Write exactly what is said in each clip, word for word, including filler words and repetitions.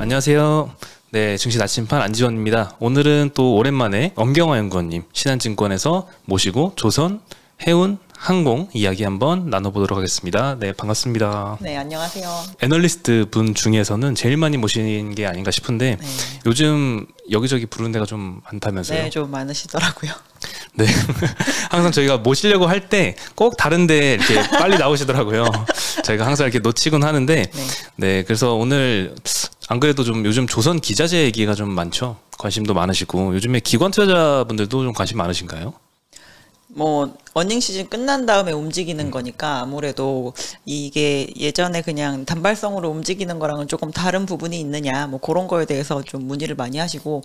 안녕하세요. 네, 증시 나침판 안지원입니다. 오늘은 또 오랜만에 엄경화 연구원님 신한증권에서 모시고 조선, 해운, 항공 이야기 한번 나눠보도록 하겠습니다. 네, 반갑습니다. 네, 안녕하세요. 애널리스트 분 중에서는 제일 많이 모신 게 아닌가 싶은데 네. 요즘 여기저기 부르는 데가 좀 많다면서요? 네, 좀 많으시더라고요. 네, 항상 저희가 모시려고 할 때 꼭 다른데 이렇게 빨리 나오시더라고요. 저희가 항상 이렇게 놓치곤 하는데 네. 네, 그래서 오늘 안 그래도 좀 요즘 조선 기자재 얘기가 좀 많죠. 관심도 많으시고 요즘에 기관 투자자분들도 좀 관심 많으신가요? 뭐 어닝 시즌 끝난 다음에 움직이는 거니까 아무래도 이게 예전에 그냥 단발성으로 움직이는 거랑은 조금 다른 부분이 있느냐 뭐 그런 거에 대해서 좀 문의를 많이 하시고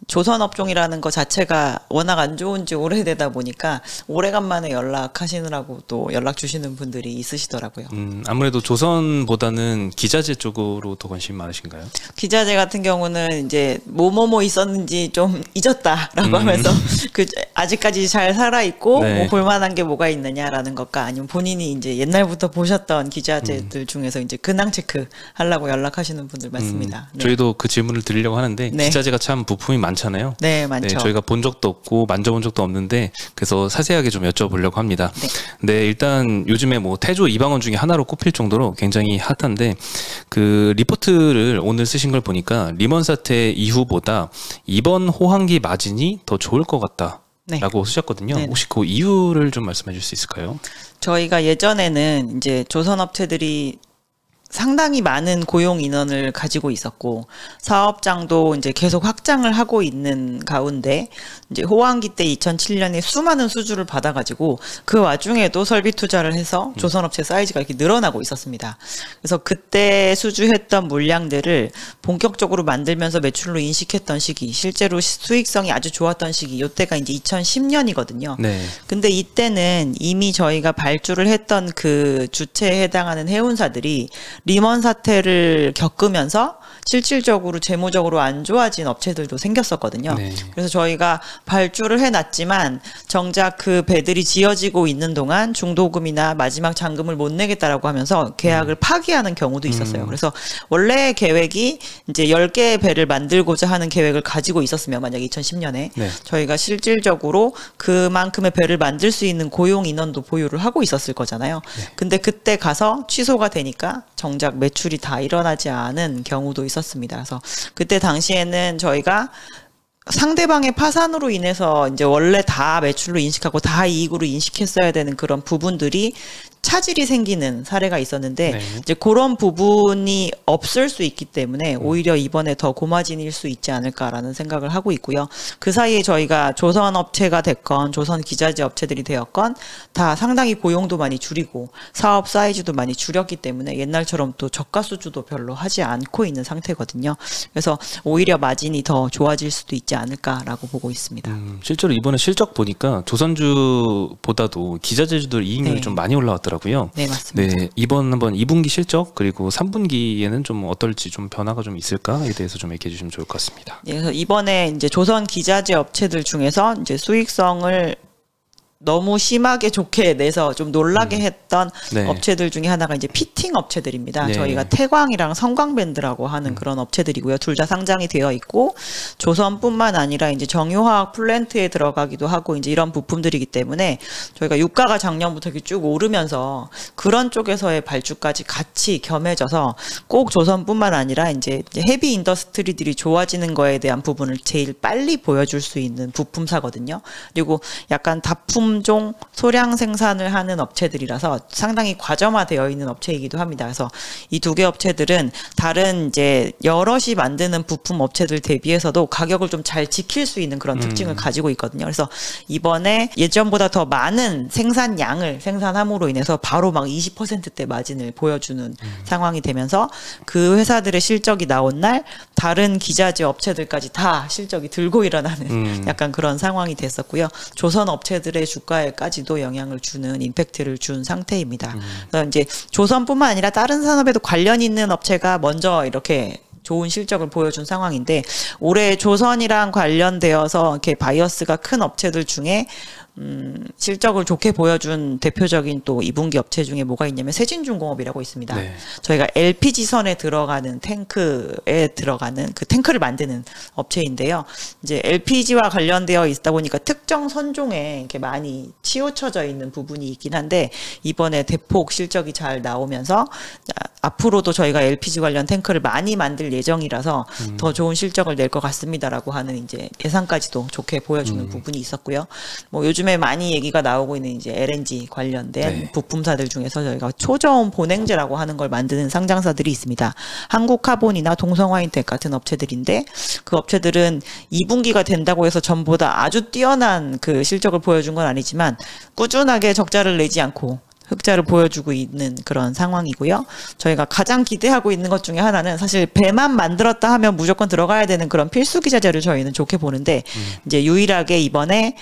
조선업종이라는 거 자체가 워낙 안 좋은 지 오래되다 보니까 오래간만에 연락하시느라고 또 연락 주시는 분들이 있으시더라고요. 음, 아무래도 조선보다는 기자재 쪽으로 더 관심이 많으신가요? 기자재 같은 경우는 이제 뭐뭐뭐 있었는지 좀 잊었다라고 음. 하면서 그 아직까지 잘 살아있고 네. 뭐 볼만한 게 뭐가 있느냐라는 것과 아니면 본인이 이제 옛날부터 보셨던 기자재들 음. 중에서 이제 근황 체크 하려고 연락하시는 분들 많습니다. 음, 네. 저희도 그 질문을 드리려고 하는데 네. 기자재가 참 부품이 많잖아요. 네, 많죠. 네, 저희가 본 적도 없고 만져본 적도 없는데 그래서 자세하게 좀 여쭤보려고 합니다. 네. 네, 일단 요즘에 뭐 태조 이방원 중에 하나로 꼽힐 정도로 굉장히 핫한데 그 리포트를 오늘 쓰신 걸 보니까 리먼 사태 이후보다 이번 호황기 마진이 더 좋을 것 같다. 네. 라고 쓰셨거든요. 네네. 혹시 그 이유를 좀 말씀해 줄 수 있을까요? 저희가 예전에는 이제 조선업체들이 상당히 많은 고용 인원을 가지고 있었고 사업장도 이제 계속 확장을 하고 있는 가운데 이제 호황기 때 이천칠 년에 수많은 수주를 받아가지고 그 와중에도 설비 투자를 해서 조선업체 사이즈가 이렇게 늘어나고 있었습니다. 그래서 그때 수주했던 물량들을 본격적으로 만들면서 매출로 인식했던 시기, 실제로 수익성이 아주 좋았던 시기, 이때가 이제 이천십 년이거든요. 네. 근데 이때는 이미 저희가 발주를 했던 그 주체에 해당하는 해운사들이 리먼 사태를 겪으면서 실질적으로 재무적으로 안 좋아진 업체들도 생겼었거든요. 네. 그래서 저희가 발주를 해놨지만 정작 그 배들이 지어지고 있는 동안 중도금이나 마지막 잔금을 못 내겠다라고 하면서 계약을 음. 파기하는 경우도 있었어요. 음. 그래서 원래 계획이 이제 열 개의 배를 만들고자 하는 계획을 가지고 있었으면 만약에 이천십 년에 네. 저희가 실질적으로 그만큼의 배를 만들 수 있는 고용 인원도 보유를 하고 있었을 거잖아요. 네. 근데 그때 가서 취소가 되니까 정작 매출이 다 일어나지 않은 경우도 있었습니다. 그래서 그때 당시에는 저희가 상대방의 파산으로 인해서 이제 원래 다 매출로 인식하고 다 이익으로 인식했어야 되는 그런 부분들이 차질이 생기는 사례가 있었는데 네. 이제 그런 부분이 없을 수 있기 때문에 오히려 이번에 더 고마진일 수 있지 않을까라는 생각을 하고 있고요. 그 사이에 저희가 조선업체가 됐건 조선 기자재 업체들이 되었건 다 상당히 고용도 많이 줄이고 사업 사이즈도 많이 줄였기 때문에 옛날처럼 또 저가 수주도 별로 하지 않고 있는 상태거든요. 그래서 오히려 마진이 더 좋아질 수도 있지 않을까라고 보고 있습니다. 음, 실제로 이번에 실적 보니까 조선주보다도 기자재주들 이익률이 네. 좀 많이 올라왔더라고요. 네, 맞습니다. 네, 이번 한번 이 분기 실적 그리고 삼 분기에는 좀 어떨지 좀 변화가 좀 있을까에 대해서 좀 얘기해 주시면 좋을 것 같습니다. 네, 그래서 이번에 이제 조선 기자재 업체들 중에서 이제 수익성을 너무 심하게 좋게 내서 좀 놀라게 했던 네. 업체들 중에 하나가 이제 피팅 업체들입니다. 네. 저희가 태광이랑 성광밴드라고 하는 음. 그런 업체들이고요. 둘 다 상장이 되어 있고 조선뿐만 아니라 이제 정유화학 플랜트에 들어가기도 하고 이제 이런 부품들이기 때문에 저희가 유가가 작년부터 이렇게 쭉 오르면서 그런 쪽에서의 발주까지 같이 겸해져서 꼭 조선뿐만 아니라 이제 헤비 인더스트리들이 좋아지는 거에 대한 부분을 제일 빨리 보여줄 수 있는 부품사거든요. 그리고 약간 다품 종 소량 생산을 하는 업체들이라서 상당히 과점화되어 있는 업체이기도 합니다. 그래서 이 두 개 업체들은 다른 이제 여럿이 만드는 부품 업체들 대비해서도 가격을 좀 잘 지킬 수 있는 그런 특징을 음. 가지고 있거든요. 그래서 이번에 예전보다 더 많은 생산량을 생산함으로 인해서 바로 막 이십 퍼센트대 마진을 보여주는 음. 상황이 되면서 그 회사들의 실적이 나온 날 다른 기자재 업체들까지 다 실적이 들고 일어나는 음. 약간 그런 상황이 됐었고요. 조선 업체들의 주가에까지도 영향을 주는 임팩트를 준 상태입니다. 음. 그래서 이제 조선뿐만 아니라 다른 산업에도 관련 있는 업체가 먼저 이렇게 좋은 실적을 보여준 상황인데 올해 조선이랑 관련되어서 이렇게 바이어스가 큰 업체들 중에 음, 실적을 좋게 보여준 대표적인 또 이 분기 업체 중에 뭐가 있냐면 세진중공업이라고 있습니다. 네. 저희가 엘피지선에 들어가는 탱크에 들어가는 그 탱크를 만드는 업체인데요. 이제 엘피지와 관련되어 있다 보니까 특정 선종에 이렇게 많이 치우쳐져 있는 부분이 있긴 한데 이번에 대폭 실적이 잘 나오면서 앞으로도 저희가 엘피지 관련 탱크를 많이 만들 예정이라서 음. 더 좋은 실적을 낼 것 같습니다라고 하는 이제 예상까지도 좋게 보여주는 음. 부분이 있었고요. 뭐 요즘에 많이 얘기가 나오고 있는 이제 엘엔지 관련된 네. 부품사들 중에서 저희가 초저온 보냉제라고 하는 걸 만드는 상장사들이 있습니다. 한국카본이나 동성화인텍 같은 업체들인데 그 업체들은 이 분기가 된다고 해서 전보다 아주 뛰어난 그 실적을 보여준 건 아니지만 꾸준하게 적자를 내지 않고 흑자를 보여주고 있는 그런 상황이고요. 저희가 가장 기대하고 있는 것 중에 하나는 사실 배만 만들었다 하면 무조건 들어가야 되는 그런 필수 기자재를 저희는 좋게 보는데 음. 이제 유일하게 이번에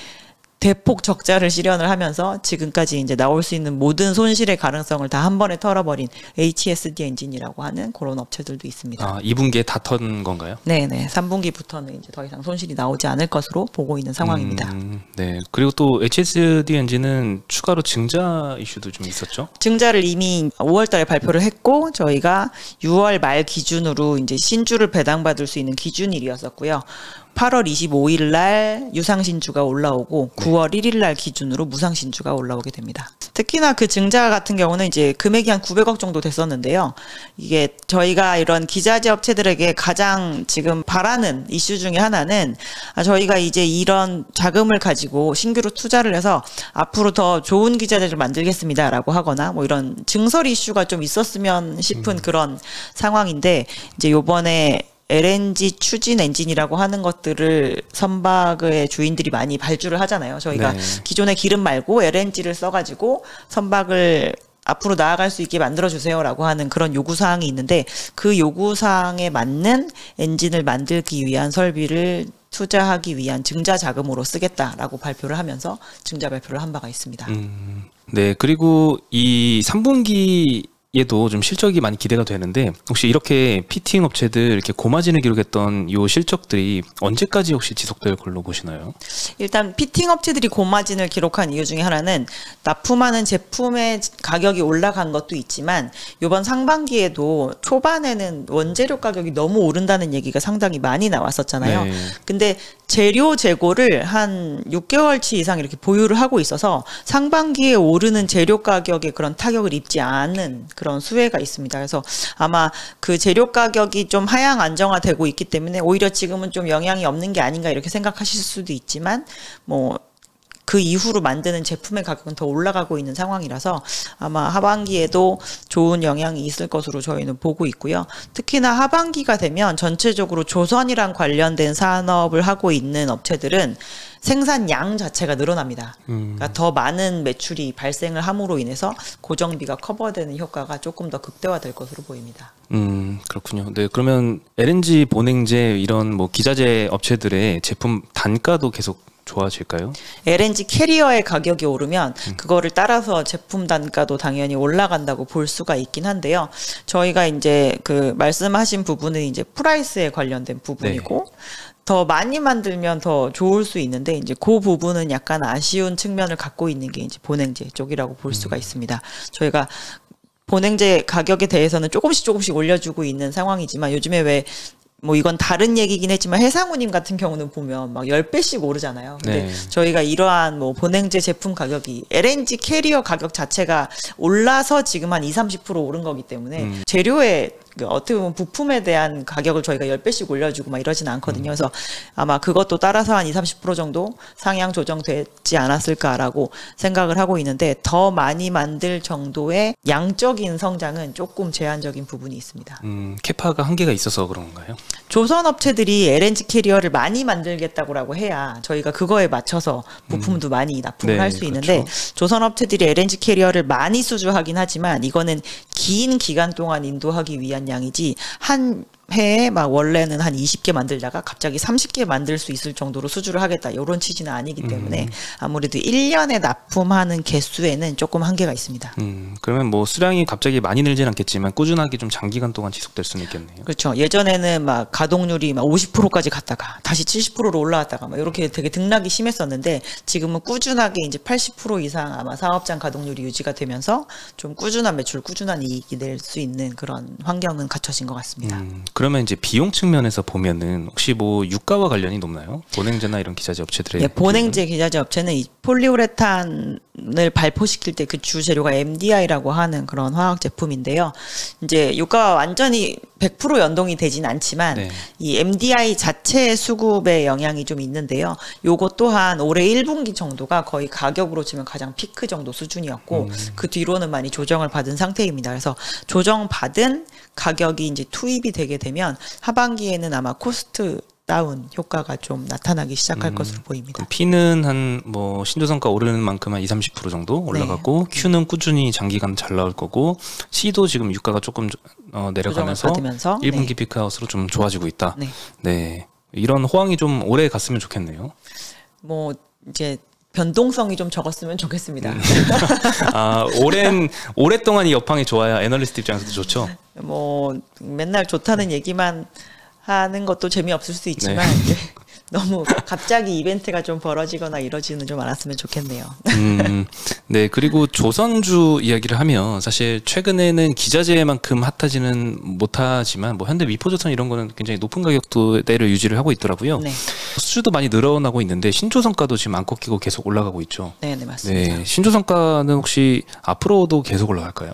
대폭 적자를 실현을 하면서 지금까지 이제 나올 수 있는 모든 손실의 가능성을 다 한 번에 털어버린 에이치에스디 엔진이라고 하는 그런 업체들도 있습니다. 아, 이 분기에 다 턴 건가요? 네네. 삼 분기부터는 이제 더 이상 손실이 나오지 않을 것으로 보고 있는 상황입니다. 음, 네. 그리고 또 에이치에스디 엔진은 추가로 증자 이슈도 좀 있었죠? 증자를 이미 오월 달에 발표를 했고 저희가 유월 말 기준으로 이제 신주를 배당받을 수 있는 기준일이었었고요. 팔월 이십오일 날 유상신주가 올라오고 구월 일일 날 기준으로 무상신주가 올라오게 됩니다. 특히나 그 증자 같은 경우는 이제 금액이 한 구백억 정도 됐었는데요. 이게 저희가 이런 기자재 업체들에게 가장 지금 바라는 이슈 중에 하나는 저희가 이제 이런 자금을 가지고 신규로 투자를 해서 앞으로 더 좋은 기자재를 만들겠습니다라고 하거나 뭐 이런 증설 이슈가 좀 있었으면 싶은 음. 그런 상황인데 이제 요번에 엘엔지 추진 엔진이라고 하는 것들을 선박의 주인들이 많이 발주를 하잖아요. 저희가 네. 기존의 기름 말고 엘엔지를 써가지고 선박을 앞으로 나아갈 수 있게 만들어주세요라고 하는 그런 요구사항이 있는데 그 요구사항에 맞는 엔진을 만들기 위한 설비를 투자하기 위한 증자 자금으로 쓰겠다라고 발표를 하면서 증자 발표를 한 바가 있습니다. 음, 네, 그리고 이 삼 분기 얘도 좀 실적이 많이 기대가 되는데 혹시 이렇게 피팅 업체들 이렇게 고마진을 기록했던 이 실적들이 언제까지 혹시 지속될 걸로 보시나요? 일단 피팅 업체들이 고마진을 기록한 이유 중에 하나는 납품하는 제품의 가격이 올라간 것도 있지만 이번 상반기에도 초반에는 원재료 가격이 너무 오른다는 얘기가 상당히 많이 나왔었잖아요. 네. 근데 재료 재고를 한 육 개월치 이상 이렇게 보유를 하고 있어서 상반기에 오르는 재료 가격에 그런 타격을 입지 않는 그런 수혜가 있습니다. 그래서 아마 그 재료 가격이 좀 하향 안정화되고 있기 때문에 오히려 지금은 좀 영향이 없는 게 아닌가 이렇게 생각하실 수도 있지만 뭐 그 이후로 만드는 제품의 가격은 더 올라가고 있는 상황이라서 아마 하반기에도 좋은 영향이 있을 것으로 저희는 보고 있고요. 특히나 하반기가 되면 전체적으로 조선이랑 관련된 산업을 하고 있는 업체들은 생산량 자체가 늘어납니다. 음. 그러니까 더 많은 매출이 발생을 함으로 인해서 고정비가 커버되는 효과가 조금 더 극대화될 것으로 보입니다. 음, 그렇군요. 네, 그러면 엘엔지 보냉제 이런 뭐 기자재 업체들의 제품 단가도 계속 좋아질까요? 엘엔지 캐리어의 가격이 오르면 음. 그거를 따라서 제품 단가도 당연히 올라간다고 볼 수가 있긴 한데요. 저희가 이제 그 말씀하신 부분은 이제 프라이스에 관련된 부분이고 네. 더 많이 만들면 더 좋을 수 있는데 이제 그 부분은 약간 아쉬운 측면을 갖고 있는 게 이제 보냉제 쪽이라고 볼 수가 음. 있습니다. 저희가 보냉제 가격에 대해서는 조금씩 조금씩 올려주고 있는 상황이지만 요즘에 왜 뭐 이건 다른 얘기긴 했지만 해상우님 같은 경우는 보면 막 십 배씩 오르잖아요. 근데 네. 저희가 이러한 뭐 보냉제 제품 가격이 엘엔지 캐리어 가격 자체가 올라서 지금 한 이십, 삼십 퍼센트 오른 거기 때문에 음. 재료의 어떻게 보면 부품에 대한 가격을 저희가 십 배씩 올려주고 막 이러진 않거든요. 그래서 아마 그것도 따라서 한 이십, 삼십 퍼센트 정도 상향 조정되지 않았을까라고 생각을 하고 있는데 더 많이 만들 정도의 양적인 성장은 조금 제한적인 부분이 있습니다. 음, 캐파가 한계가 있어서 그런 건가요? 조선 업체들이 엘엔지 캐리어를 많이 만들겠다고 해야 저희가 그거에 맞춰서 부품도 음. 많이 납품을 네, 할 수 있는데 그렇죠. 조선 업체들이 엘엔지 캐리어를 많이 수주하긴 하지만 이거는 긴 기간 동안 인도하기 위한 양이지 한 해에 막 원래는 한 이십 개 만들다가 갑자기 삼십 개 만들 수 있을 정도로 수주를 하겠다. 이런 취지는 아니기 때문에 음. 아무래도 일 년에 납품하는 개수에는 조금 한계가 있습니다. 음, 그러면 뭐 수량이 갑자기 많이 늘진 않겠지만 꾸준하게 좀 장기간 동안 지속될 수는 있겠네요. 그렇죠. 예전에는 막 가동률이 막 오십 퍼센트까지 갔다가 다시 칠십 퍼센트로 올라왔다가 막 이렇게 되게 등락이 심했었는데 지금은 꾸준하게 이제 팔십 퍼센트 이상 아마 사업장 가동률이 유지가 되면서 좀 꾸준한 매출, 꾸준한 이익이 낼 수 있는 그런 환경은 갖춰진 것 같습니다. 음, 그러면 이제 비용 측면에서 보면은 혹시 뭐 유가와 관련이 높나요? 보냉제나 이런 기자재 업체들의. 예, 보냉제 기자재 업체는 이 폴리우레탄을 발포시킬 때 그 주재료가 엠디아이라고 하는 그런 화학 제품인데요. 이제 유가와 완전히 백 퍼센트 연동이 되진 않지만 네. 이 엠디아이 자체 수급에 영향이 좀 있는데요. 요것 또한 올해 일 분기 정도가 거의 가격으로 치면 가장 피크 정도 수준이었고 음. 그 뒤로는 많이 조정을 받은 상태입니다. 그래서 조정받은 가격이 이제 투입이 되게 되면 하반기에는 아마 코스트 다운 효과가 좀 나타나기 시작할 음, 것으로 보입니다. P는 한 뭐 신조성가 오르는 만큼 한 이십, 삼십 퍼센트 정도 올라가고 네. Q는 꾸준히 장기간 잘 나올 거고 C도 지금 유가가 조금 어, 내려가면서 일 분기 네. 피크아웃으로 좀 좋아지고 있다. 네. 네. 이런 호황이 좀 오래 갔으면 좋겠네요. 뭐 이제 변동성이 좀 적었으면 좋겠습니다. 음. 아, 오랜 오랫동안 이 여팡이 좋아야 애널리스트 입장에서도 좋죠. 뭐 맨날 좋다는 얘기만 하는 것도 재미없을 수 있지만 네. 이제 너무 갑자기 이벤트가 좀 벌어지거나 이러지는 좀 않았으면 좋겠네요. 음, 네. 그리고 조선주 이야기를 하면 사실 최근에는 기자재만큼 핫하지는 못하지만 뭐 현대 미포조선 이런 거는 굉장히 높은 가격대를 유지를 하고 있더라고요. 네. 수주도 많이 늘어나고 있는데 신조성가도 지금 안 꺾이고 계속 올라가고 있죠. 네, 네 맞습니다. 네, 신조성가는 혹시 앞으로도 계속 올라갈까요?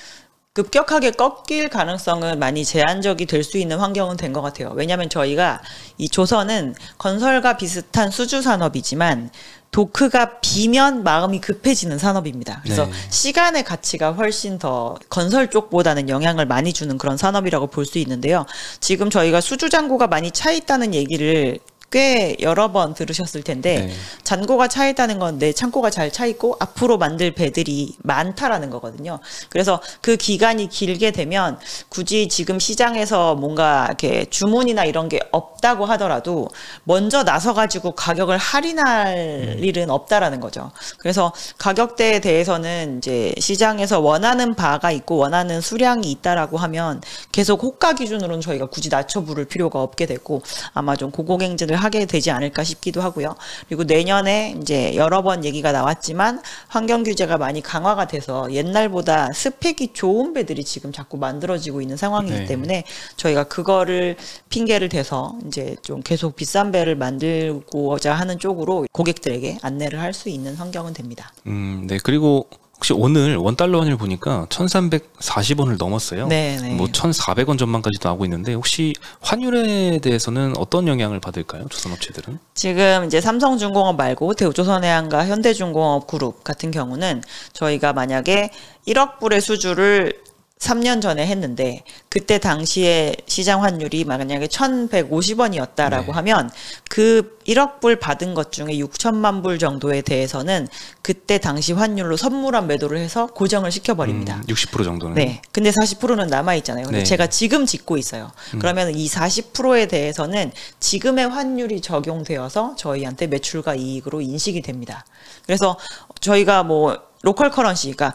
급격하게 꺾일 가능성은 많이 제한적이 될 수 있는 환경은 된 것 같아요. 왜냐하면 저희가 이 조선은 건설과 비슷한 수주 산업이지만 도크가 비면 마음이 급해지는 산업입니다. 그래서 네. 시간의 가치가 훨씬 더 건설 쪽보다는 영향을 많이 주는 그런 산업이라고 볼 수 있는데요. 지금 저희가 수주 잔고가 많이 차 있다는 얘기를 꽤 여러 번 들으셨을 텐데 네. 잔고가 차 있다는 건 내 창고가 잘 차 있고 앞으로 만들 배들이 많다라는 거거든요. 그래서 그 기간이 길게 되면 굳이 지금 시장에서 뭔가 이렇게 주문이나 이런 게 없다고 하더라도 먼저 나서 가지고 가격을 할인할 음. 일은 없다라는 거죠. 그래서 가격대에 대해서는 이제 시장에서 원하는 바가 있고 원하는 수량이 있다라고 하면 계속 호가 기준으로는 저희가 굳이 낮춰 부를 필요가 없게 되고 아마 좀 고공행진을 하게 되지 않을까 싶기도 하고요. 그리고 내년에 이제 여러 번 얘기가 나왔지만 환경 규제가 많이 강화가 돼서 옛날보다 스펙이 좋은 배들이 지금 자꾸 만들어지고 있는 상황이기 네. 때문에 저희가 그거를 핑계를 대서 이제 좀 계속 비싼 배를 만들고자 하는 쪽으로 고객들에게 안내를 할 수 있는 환경은 됩니다. 음, 네. 그리고 혹시 오늘 원달러 환율 보니까 천삼백사십 원을 넘었어요. 네네. 뭐 천사백 원 전망까지도 나오고 있는데 혹시 환율에 대해서는 어떤 영향을 받을까요? 조선업체들은? 지금 이제 삼성중공업 말고 대우조선해양과 현대중공업 그룹 같은 경우는 저희가 만약에 일억 불의 수주를 삼 년 전에 했는데 그때 당시에 시장 환율이 만약에 천백오십 원이었다라고 네. 하면 그 일억 불 받은 것 중에 육천만 불 정도에 대해서는 그때 당시 환율로 선물한 매도를 해서 고정을 시켜버립니다. 음, 육십 퍼센트 정도는? 네. 근데 사십 퍼센트는 남아있잖아요. 근데 네. 제가 지금 짓고 있어요. 음. 그러면 이 사십 퍼센트에 대해서는 지금의 환율이 적용되어서 저희한테 매출과 이익으로 인식이 됩니다. 그래서 저희가 뭐 로컬 커런시, 그러니까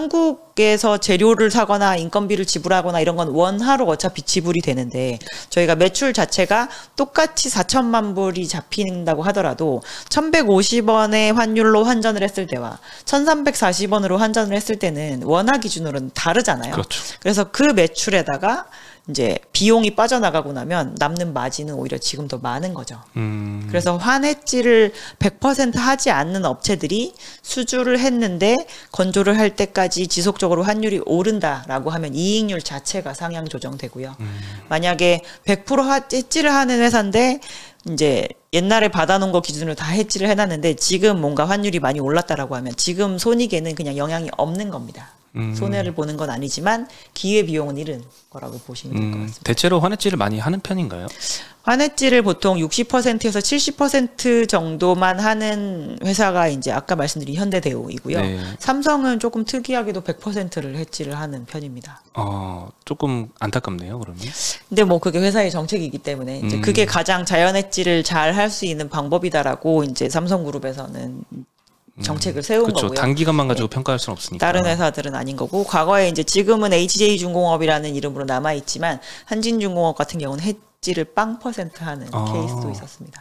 한국에서 재료를 사거나 인건비를 지불하거나 이런 건 원화로 어차피 지불이 되는데 저희가 매출 자체가 똑같이 사천만 불이 잡힌다고 하더라도 천백오십 원의 환율로 환전을 했을 때와 천삼백사십 원으로 환전을 했을 때는 원화 기준으로는 다르잖아요. 그렇죠. 그래서 그 매출에다가 이제 비용이 빠져나가고 나면 남는 마진은 오히려 지금 더 많은 거죠. 음. 그래서 환해지를 백 퍼센트 하지 않는 업체들이 수주를 했는데 건조를 할 때까지 지속적으로 환율이 오른다라고 하면 이익률 자체가 상향 조정되고요. 음. 만약에 백 퍼센트 해지를 하는 회사인데 이제 옛날에 받아놓은 거 기준으로 다 해지를 해놨는데 지금 뭔가 환율이 많이 올랐다라고 하면 지금 손익에는 그냥 영향이 없는 겁니다. 음. 손해를 보는 건 아니지만 기회 비용은 잃은 거라고 보시면 될 것 음, 같습니다. 대체로 환해질을 많이 하는 편인가요? 환해질을 보통 육십 퍼센트에서 칠십 퍼센트 정도만 하는 회사가 이제 아까 말씀드린 현대대우이고요. 네. 삼성은 조금 특이하게도 백 퍼센트를 해지를 하는 편입니다. 어, 조금 안타깝네요, 그러면. 근데 뭐 그게 회사의 정책이기 때문에 이제 음. 그게 가장 자연 해지를 잘 할 수 있는 방법이다라고 이제 삼성그룹에서는 정책을 세운 그렇죠. 거고요. 단기간만 가지고 평가할 수는 없으니까. 다른 회사들은 아닌 거고 과거에 이제 지금은 에이치제이중공업이라는 이름으로 남아 있지만 한진중공업 같은 경우는 해지를 빵 퍼센트 하는 아. 케이스도 있었습니다.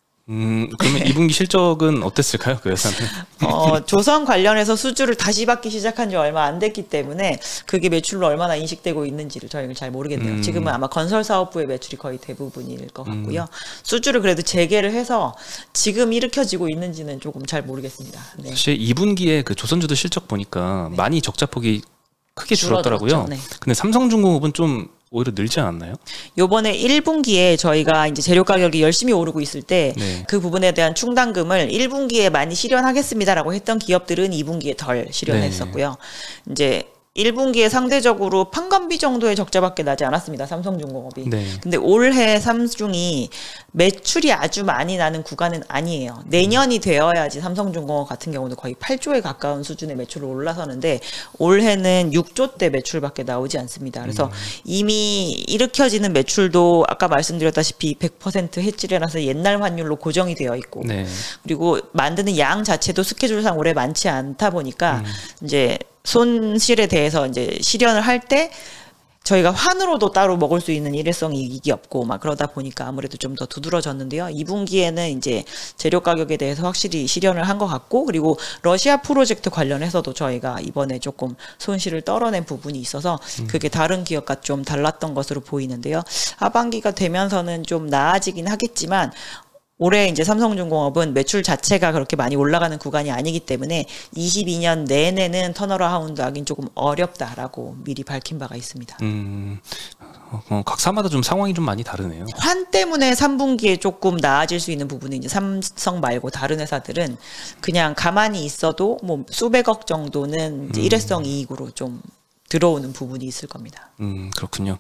음, 그러면 이 분기 실적은 어땠을까요, 그 회사는? 어, 조선 관련해서 수주를 다시 받기 시작한 지 얼마 안 됐기 때문에 그게 매출로 얼마나 인식되고 있는지를 저희는 잘 모르겠네요. 음. 지금은 아마 건설사업부의 매출이 거의 대부분일 것 같고요. 음. 수주를 그래도 재개를 해서 지금 일으켜지고 있는지는 조금 잘 모르겠습니다. 네. 사실 이 분기에 그 조선주도 실적 보니까 네. 많이 적자폭이 크게 줄었더라고요. 줄어들었죠. 네. 근데 삼성중공업은 좀 오히려 늘지 않았나요? 요번에 일 분기에 저희가 이제 재료 가격이 열심히 오르고 있을 때 그 네. 부분에 대한 충당금을 일 분기에 많이 실현하겠습니다라고 했던 기업들은 이 분기에 덜 실현했었고요. 네. 이제 일 분기에 상대적으로 판관비 정도의 적자밖에 나지 않았습니다. 삼성중공업이. 네. 근데 올해 삼중이 매출이 아주 많이 나는 구간은 아니에요. 내년이 되어야지 삼성중공업 같은 경우도 거의 팔 조에 가까운 수준의 매출을 올라서는데 올해는 육 조대 매출밖에 나오지 않습니다. 그래서 음. 이미 일으켜지는 매출도 아까 말씀드렸다시피 백 퍼센트 해지려놔서 옛날 환율로 고정이 되어 있고 네. 그리고 만드는 양 자체도 스케줄상 올해 많지 않다 보니까 음. 이제 손실에 대해서 이제 실현을 할 때 저희가 환으로도 따로 먹을 수 있는 일회성 이익이 없고 막 그러다 보니까 아무래도 좀 더 두드러졌는데요. 이 분기에는 이제 재료 가격에 대해서 확실히 실현을 한 것 같고 그리고 러시아 프로젝트 관련해서도 저희가 이번에 조금 손실을 떨어낸 부분이 있어서 그게 다른 기업과 좀 달랐던 것으로 보이는데요. 하반기가 되면서는 좀 나아지긴 하겠지만 올해 이제 삼성중공업은 매출 자체가 그렇게 많이 올라가는 구간이 아니기 때문에 이십이 년 내내는 턴어라운드 하긴 조금 어렵다라고 미리 밝힌 바가 있습니다. 음, 어, 각사마다 좀 상황이 좀 많이 다르네요. 환 때문에 삼 분기에 조금 나아질 수 있는 부분이 이제 삼성 말고 다른 회사들은 그냥 가만히 있어도 뭐 수백억 정도는 이제 일회성 이익으로 좀 들어오는 부분이 있을 겁니다. 음, 그렇군요.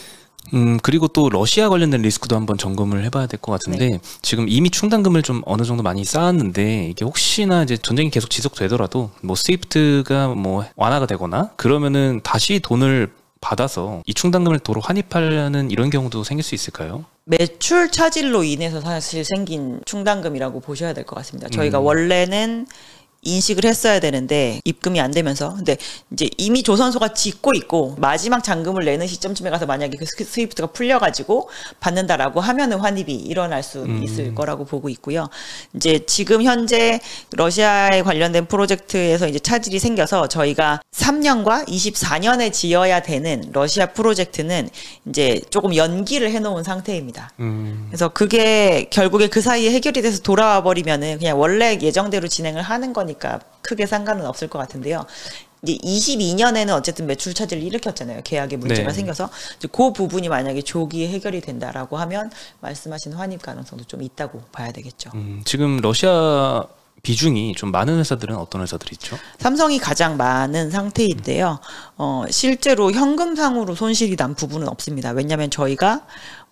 음, 그리고 또 러시아 관련된 리스크도 한번 점검을 해봐야 될 것 같은데, 네. 지금 이미 충당금을 좀 어느 정도 많이 쌓았는데, 이게 혹시나 이제 전쟁이 계속 지속되더라도, 뭐 스위프트가 뭐 완화가 되거나, 그러면은 다시 돈을 받아서 이 충당금을 도로 환입하려는 이런 경우도 생길 수 있을까요? 매출 차질로 인해서 사실 생긴 충당금이라고 보셔야 될 것 같습니다. 저희가 음. 원래는 인식을 했어야 되는데 입금이 안 되면서 근데 이제 이미 조선소가 짓고 있고 마지막 잔금을 내는 시점쯤에 가서 만약에 그 스- 스위프트가 풀려가지고 받는다라고 하면은 환입이 일어날 수 음. 있을 거라고 보고 있고요. 이제 지금 현재 러시아에 관련된 프로젝트에서 이제 차질이 생겨서 저희가 삼 년과 이십사 년에 지어야 되는 러시아 프로젝트는 이제 조금 연기를 해놓은 상태입니다. 음, 그래서 그게 결국에 그 사이에 해결이 돼서 돌아와 버리면은 그냥 원래 예정대로 진행을 하는 거니까 크게 상관은 없을 것 같은데요. 이제 이십이 년에는 어쨌든 매출 차질을 일으켰잖아요. 계약에 문제가 네. 생겨서 이제 그 부분이 만약에 조기에 해결이 된다라고 하면 말씀하신 환입 가능성도 좀 있다고 봐야 되겠죠. 음, 지금 러시아 비중이 좀 많은 회사들은 어떤 회사들이 있죠? 삼성이 가장 많은 상태인데요. 어, 실제로 현금상으로 손실이 난 부분은 없습니다. 왜냐하면 저희가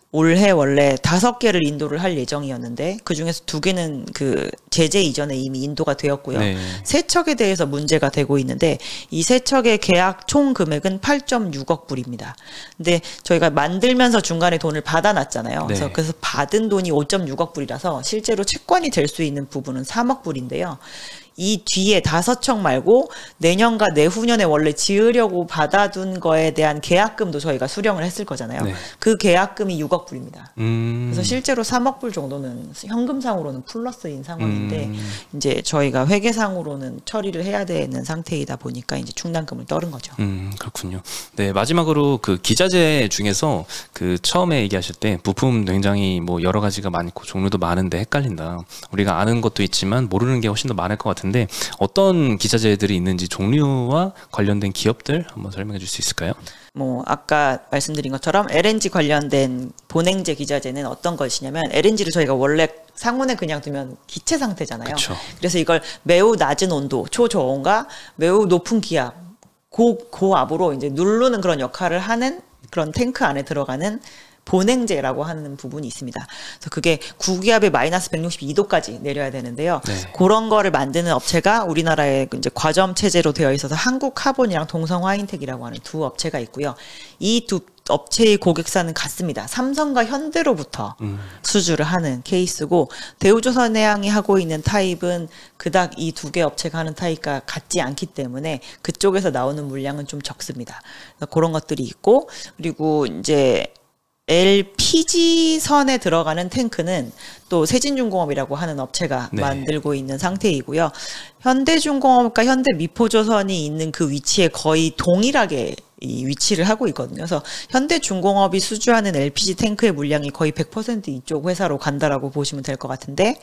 올해 원래 다섯 개를 인도를 할 예정이었는데 그 중에서 두 개는 그 제재 이전에 이미 인도가 되었고요. 네. 세 척에 대해서 문제가 되고 있는데 이 세 척의 계약 총 금액은 팔 점 육억 불입니다. 근데 저희가 만들면서 중간에 돈을 받아놨잖아요. 네. 그래서 그래서 받은 돈이 오 점 육억 불이라서 실제로 채권이 될 수 있는 부분은 삼억 불인데요. 이 뒤에 다섯 척 말고 내년과 내후년에 원래 지으려고 받아둔 거에 대한 계약금도 저희가 수령을 했을 거잖아요. 네. 그 계약금이 육억 불입니다. 음, 그래서 실제로 삼억 불 정도는 현금상으로는 플러스인 상황인데 음. 이제 저희가 회계상으로는 처리를 해야 되는 상태이다 보니까 이제 충당금을 떨은 거죠. 음, 그렇군요. 네, 마지막으로 그 기자재 중에서 그 처음에 얘기하실 때 부품 굉장히 뭐 여러 가지가 많고 종류도 많은데 헷갈린다. 우리가 아는 것도 있지만 모르는 게 훨씬 더 많을 것 같은데 어떤 기자재들이 있는지 종류와 관련된 기업들 한번 설명해 줄 수 있을까요? 뭐 아까 말씀드린 것처럼 엘엔지 관련된 본행제 기자재는 어떤 것이냐면 엘엔지를 저희가 원래 상온에 그냥 두면 기체 상태잖아요. 그쵸. 그래서 이걸 매우 낮은 온도, 초저온과 매우 높은 기압 고, 고압으로 이제 누르는 그런 역할을 하는 그런 탱크 안에 들어가는 보냉제라고 하는 부분이 있습니다. 그래서 그게 구기압에 마이너스 백육십이 도까지 내려야 되는데요. 네. 그런 거를 만드는 업체가 우리나라에 이제 과점 체제로 되어 있어서 한국카본이랑 동성화인텍이라고 하는 두 업체가 있고요. 이 두 업체의 고객사는 같습니다. 삼성과 현대로부터 음. 수주를 하는 케이스고 대우조선해양이 하고 있는 타입은 그닥 이 두 개 업체가 하는 타입과 같지 않기 때문에 그쪽에서 나오는 물량은 좀 적습니다. 그런 것들이 있고 그리고 이제 엘피지 선에 들어가는 탱크는 또 세진중공업이라고 하는 업체가 네. 만들고 있는 상태이고요. 현대중공업과 현대미포조선이 있는 그 위치에 거의 동일하게 이 위치를 하고 있거든요. 그래서 현대중공업이 수주하는 엘피지 탱크의 물량이 거의 백 퍼센트 이쪽 회사로 간다라고 보시면 될 것 같은데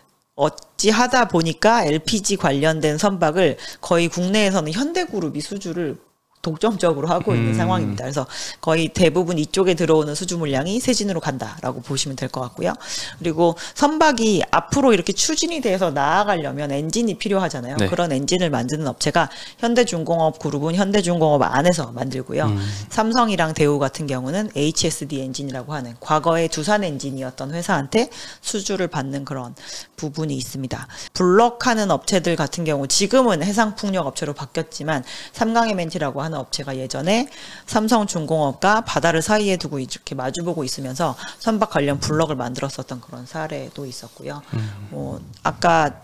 어찌하다 보니까 엘피지 관련된 선박을 거의 국내에서는 현대그룹이 수주를 독점적으로 하고 있는 음. 상황입니다. 그래서 거의 대부분 이쪽에 들어오는 수주 물량이 세진으로 간다라고 보시면 될 것 같고요. 그리고 선박이 앞으로 이렇게 추진이 돼서 나아가려면 엔진이 필요하잖아요. 네. 그런 엔진을 만드는 업체가 현대중공업 그룹은 현대중공업 안에서 만들고요. 음. 삼성이랑 대우 같은 경우는 에이치에스디 엔진이라고 하는 과거의 두산 엔진이었던 회사한테 수주를 받는 그런 부분이 있습니다. 블럭하는 업체들 같은 경우 지금은 해상풍력 업체로 바뀌었지만 삼강엠엔티라고 하는 하는 업체가 예전에 삼성중공업과 바다를 사이에 두고 이렇게 마주보고 있으면서 선박 관련 블럭을 만들었었던 그런 사례도 있었고요. 음. 뭐 아까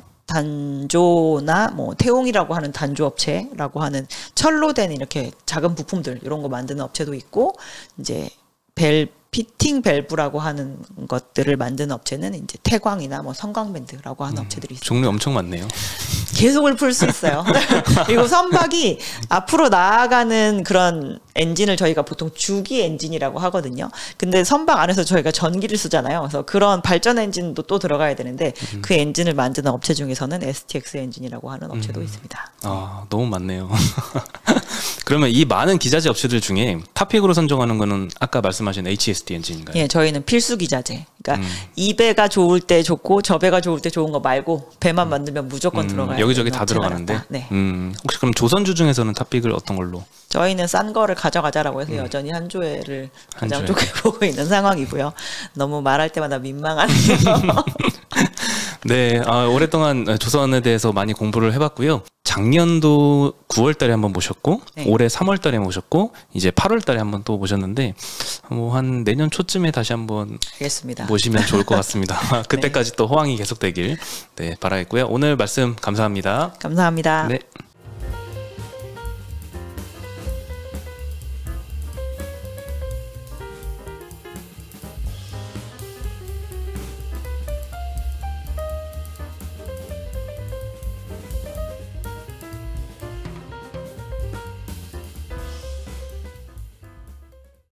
단조나 뭐 태웅이라고 하는 단조 업체라고 하는 철로 된 이렇게 작은 부품들 이런 거 만드는 업체도 있고 이제 벨 피팅 밸브라고 하는 것들을 만드는 업체는 이제 태광이나 뭐 성광밴드라고 하는 음, 업체들이 있습니다. 종류 엄청 많네요. 계속을 풀 수 있어요. 그리고 선박이 앞으로 나아가는 그런 엔진을 저희가 보통 주기 엔진이라고 하거든요. 근데 선박 안에서 저희가 전기를 쓰잖아요. 그래서 그런 발전 엔진도 또 들어가야 되는데 음. 그 엔진을 만드는 업체 중에서는 에스티엑스 엔진이라고 하는 업체도 음. 있습니다. 아, 너무 많네요. 그러면 이 많은 기자재 업체들 중에 탑픽으로 선정하는 거는 아까 말씀하신 에이치에스디 엔진인가요? 예, 저희는 필수 기자재. 그러니까 음. 이 배가 좋을 때 좋고 저 배가 좋을 때 좋은 거 말고 배만 만들면 무조건 음, 들어가요. 여기저기 다 들어가는데. 네. 음, 혹시 그럼 조선주 중에서는 탑픽을 어떤 걸로? 저희는 싼 거를 가져가자라고 해서 음. 여전히 한조회를 가장 한조회. 좋게 보고 있는 상황이고요. 너무 말할 때마다 민망하네요. 네, 아, 오랫동안 조선에 대해서 많이 공부를 해봤고요. 작년도 구월 달에 한번 모셨고 네. 올해 삼월 달에 모셨고 이제 팔월 달에 한번 또 모셨는데 뭐 한 내년 초쯤에 다시 한번 알겠습니다. 모시면 좋을 것 같습니다. 그때까지 네. 또 호황이 계속되길 네, 바라겠고요. 오늘 말씀 감사합니다. 감사합니다. 네.